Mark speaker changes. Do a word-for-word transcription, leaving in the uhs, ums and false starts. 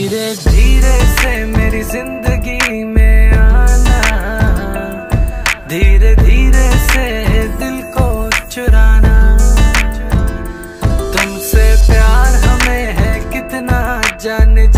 Speaker 1: धीरे धीरे से मेरी जिंदगी में आना, धीरे धीरे से दिल को चुराना। तुमसे प्यार हमें है कितना जाने